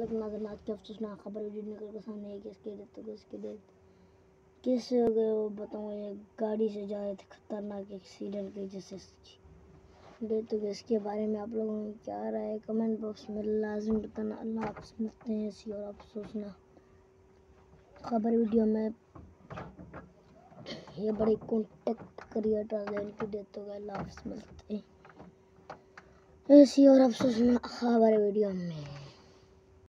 नाजरनाथ की अफसोसनाक खबर वीडियो निकल कर सामने आई कि इसकी डेथ कैसे हो गए वो बताऊँ। ये गाड़ी से जा रहे थे, खतरनाक एक्सीडेंट की वजह से डेथ हो गई। इसके बारे में आप लोगों को क्या राय है कमेंट बॉक्स में लाजिम बताना। अल्लाह हाफ़िज़, मिलते हैं ऐसी और अफसोसनाक खबर वीडियो में। ये बड़े कॉन्टेक्ट क्रिएटर है, इनकी डेथ हो गई। अल्लाह हाफ़िज़, मिलते हैं ऐसी और अफसोसनाक खबर वीडियो में।